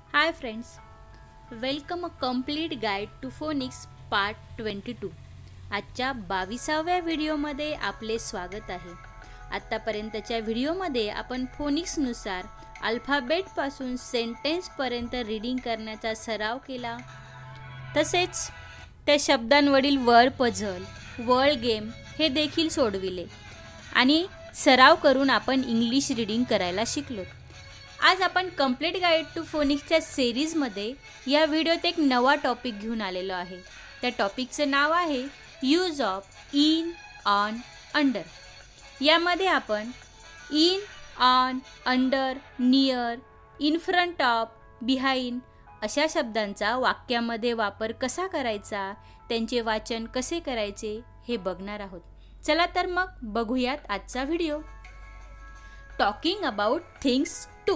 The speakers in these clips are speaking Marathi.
Hi friends, welcome a complete guide to phonics part 22. आजच्या 22व्या व्हिडिओमध्ये आपले स्वागत आहे. आत्तापर्यंतच्या व्हिडिओमध्ये आपण फोनिक्सनुसार अल्फाबेटपासून सेंटेन्सपर्यंत रीडिंग करण्याचा सराव केला. तसेच त्या शब्दांवरील वर्ड पझल, वर्ड गेम हे देखील सोडविले आणि सराव करून आपण इंग्लिश रीडिंग करायला शिकलो. आज आपण कंप्लीट गाईड टू फोनिक्सच्या सिरीजमध्ये या व्हिडिओत एक नवा टॉपिक घेऊन आलेलो आहे. त्या टॉपिकचं नाव आहे use of in, on, under. यामध्ये आपण in, on, under, near, in front of, behind अशा शब्दांचा वाक्यामध्ये वापर कसा करायचा, त्यांचे वाचन कसे करायचे हे बघणार आहोत. चला तर मग बघूयात आजचा video. Talking about things to.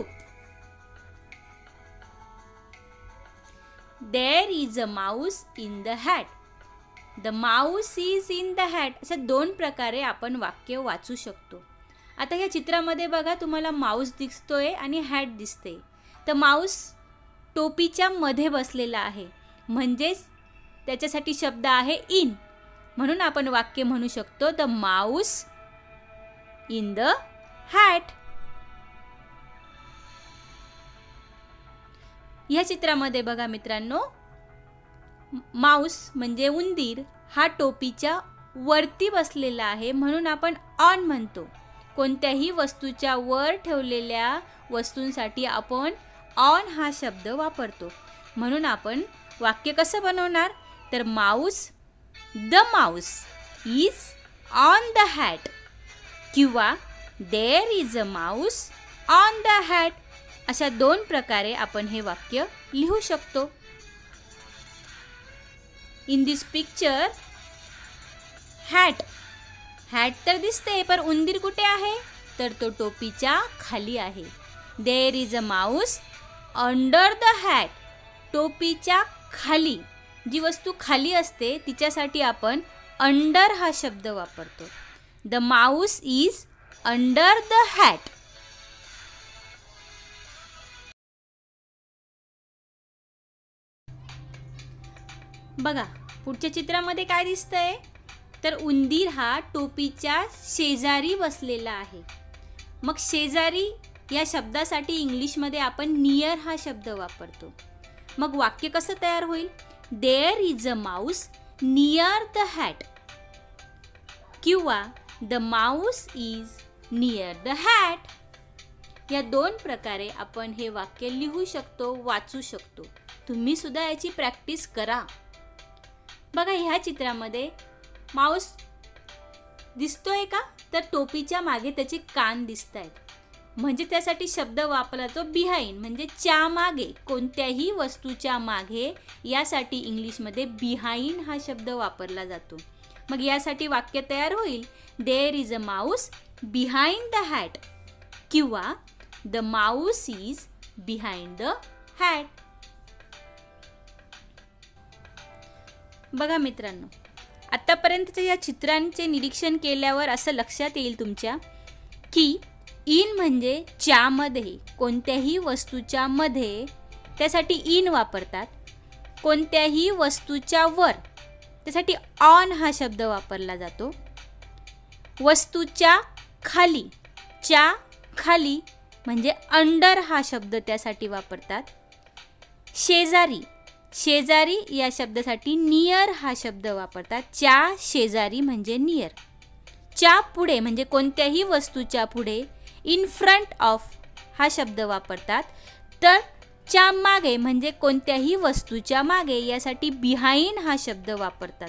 There is a mouse in the hat. The mouse is in the hat. अशा दोन प्रकारे आपण वाक्य वाचू शकतो. आता या चित्रामध्ये बघा, तुम्हाला माऊस दिसतोय आणि हॅट दिसते. तर माऊस टोपीच्या मध्ये बसलेला आहे, म्हणजेच त्याच्यासाठी शब्द आहे इन. म्हणून आपण वाक्य म्हणू शकतो the mouse in the hat. या चित्रामध्ये बघा मित्रांनो, माऊस म्हणजे उंदीर हा टोपीच्या वरती बसलेला आहे, म्हणून आपण ऑन म्हणतो. कोणत्याही वस्तूच्या वर ठेवलेल्या वस्तूंसाठी आपण ऑन हा शब्द वापरतो. म्हणून आपण वाक्य कसं बनवणार, तर the mouse is on the hat किंवा there is a mouse on the hat. अशा दोन प्रकारे आपण हे वाक्य लिहू शकतो. इन दिस पिक्चर हॅट तर दिसते, पण उंदीर कुठे आहे, तर तो टोपीच्या खाली आहे. There is a mouse under the hat. टोपीच्या खाली, जी वस्तू खाली असते तिच्यासाठी आपण अंडर हा शब्द वापरतो. The mouse is under the hat. बघा पुढच्या चित्रामध्ये काय दिसतंय, तर उंदीर हा टोपीच्या शेजारी बसलेला आहे. मग शेजारी या शब्दासाठी इंग्लिशमध्ये आपण नियर हा शब्द वापरतो. मग वाक्य कसं तयार होईल, there is a mouse near the hat किंवा the mouse is near the hat. या दोन प्रकारे आपण हे वाक्य लिहू शकतो, वाचू शकतो. तुम्ही सुद्धा याची प्रॅक्टिस करा. बघा ह्या चित्रामध्ये माऊस दिसतोय का, तर टोपीच्या मागे त्याचे कान दिसत आहेत. म्हणजे त्यासाठी शब्द वापरला तो बिहाइंड, म्हणजे च्या मागे, कोणत्याही वस्तूच्या मागे. यासाठी इंग्लिशमध्ये बिहाइंड हा शब्द वापरला जातो. मग यासाठी वाक्य तयार होईल there is a mouse behind the hat किंवा the mouse is behind the hat. बघा मित्रांनो, आत्तापर्यंतच्या या चित्रांचे निरीक्षण केल्यावर असं लक्षात येईल तुमच्या की इन म्हणजे च्यामध्ये, कोणत्याही वस्तूच्या मध्ये, त्यासाठी इन वापरतात. कोणत्याही वस्तूच्या वर, त्यासाठी ऑन हा शब्द वापरला जातो. वस्तूच्या खाली, च्या खाली म्हणजे अंडर हा शब्द त्यासाठी वापरतात. शेजारी या शब्दासाठी नियर हा शब्द वापरतात. च्या शेजारी म्हणजे नियर. च्या पुढे म्हणजे कोणत्याही वस्तूच्या पुढे इन फ्रंट ऑफ हा शब्द वापरतात. तर च्या मागे म्हणजे कोणत्याही वस्तूच्या मागे, यासाठी बिहाइंड हा शब्द वापरतात.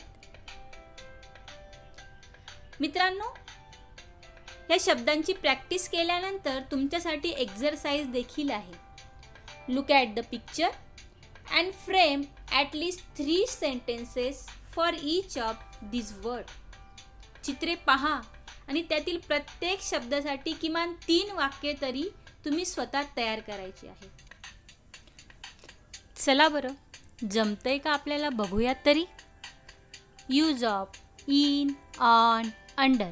मित्रांनो, या शब्दांची प्रॅक्टिस केल्यानंतर तुमच्यासाठी एक्झरसाइज देखील आहे. Look at the picture and frame at least 3 sentences for each of these words. चित्रे पहा आणि त्यातील प्रत्येक शब्दासाठी किमान 3 वाक्य तरी तुम्ही स्वतः तयार करायची आहे. चला बरं, जमतंय का आपल्याला, बघूयात तरी. Use of in, on, under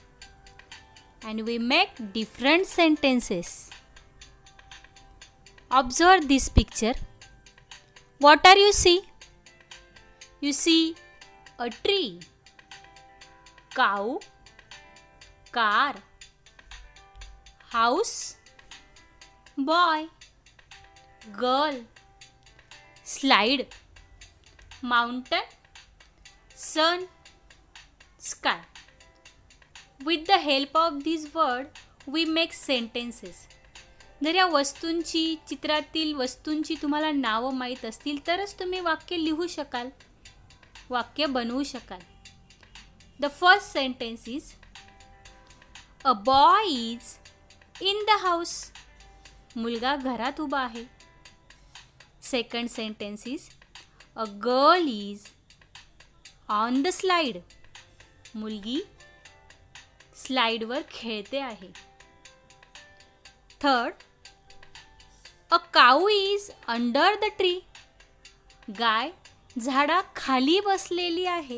and we make different sentences. Observe this picture. What are you see? You see a tree, cow, car, house, boy, girl, slide, mountain, sun, sky. With the help of this word, we make sentences. जर या वस्तूंची, चित्रातील वस्तूंची तुम्हाला नावं माहीत असतील तरच तुम्ही वाक्य लिहू शकाल, वाक्य बनवू शकाल. The first sentence is, a boy is in the house. मुलगा घरात उभा आहे. Second sentence is, a girl is on the slide. मुलगी स्लाइडवर खेळते आहे. Third, a cow is under the tree. गाय झाडाखाली बसलेली आहे.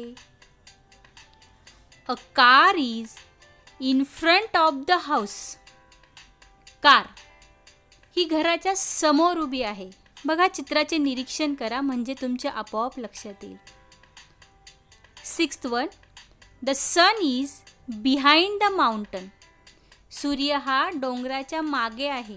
A car is in front of the house. Car ही घराच्या समोर उभी आहे. बघा, चित्राचे निरीक्षण करा म्हणजे तुमच्या आपोआप लक्षात येईल. Sixth one, the sun is behind the mountain. सूर्य हा डोंगराच्या मागे आहे.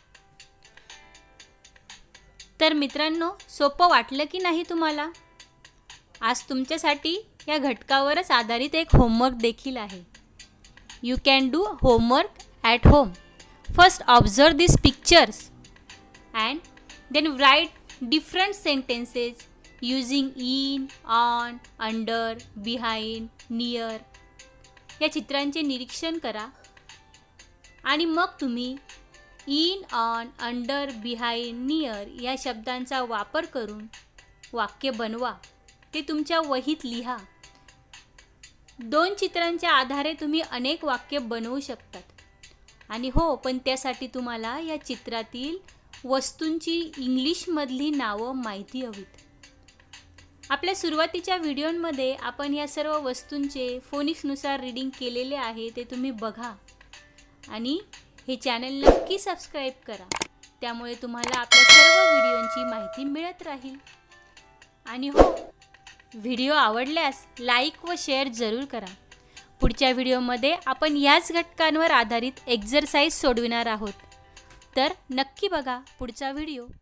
तर मित्रांनो, सोपं वाटलं की नाही तुम्हाला? आज तुमच्यासाठी या घटकावरच आधारित एक होमवर्क देखील आहे. You can do homework at home. First observe this pictures and then write different sentences using in, on, under, behind, near. या चित्रांचे निरीक्षण करा आणि मग तुम्ही in, on, under, behind, near या शब्दांचा वापर करून वाक्य बनवा. ते तुमच्या वहीत लिहा. 2 चित्रांच्या आधारे तुम्ही अनेक वाक्य बनवू शकतात. आणि हो, पण त्यासाठी तुम्हाला या चित्रातील वस्तूंची इंग्लिशमधली नावं माहिती हवीत. आपल्या सुरुवातीच्या व्हिडिओमध्ये आपण या सर्व वस्तूंचे फोनिक्सनुसार रीडिंग केलेले आहे, ते तुम्ही बघा. आणि हे चॅनल नक्की सबस्क्राईब करा. त्यामुळे तुम्हाला आपल्या सर्व व्हिडिओंची माहिती मिळत राहील. आणि हो, व्हिडिओ आवडल्यास लाईक व शेअर जरूर करा. पुढच्या व्हिडिओमध्ये आपण याच घटकांवर आधारित एक्झरसाइज सोडविणार आहोत. तर नक्की बघा पुढचा व्हिडिओ.